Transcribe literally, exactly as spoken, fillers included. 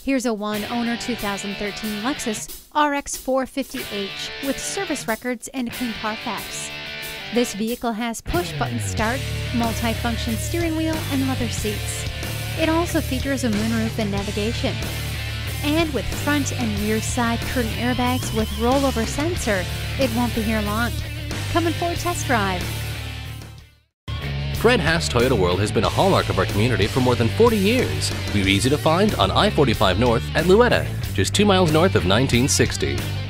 Here's a one-owner two thousand thirteen Lexus R X four fifty H with service records and a clean Carfax. This vehicle has push-button start, multi-function steering wheel, and leather seats. It also features a moonroof and navigation. And with front and rear side curtain airbags with rollover sensor, it won't be here long. Come in for a test drive. Fred Haas Toyota World has been a hallmark of our community for more than forty years. We're easy to find on I forty-five North at Louetta, just two miles north of nineteen sixty.